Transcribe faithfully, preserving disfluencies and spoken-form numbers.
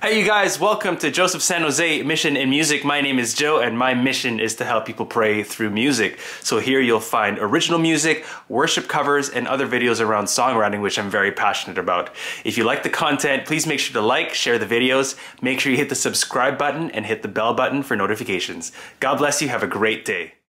Hey you guys, welcome to Joseph San Jose Mission in Music. My name is Joe and my mission is to help people pray through music. So here you'll find original music, worship covers, and other videos around songwriting, which I'm very passionate about. If you like the content, please make sure to like, share the videos, make sure you hit the subscribe button and hit the bell button for notifications. God bless you, have a great day.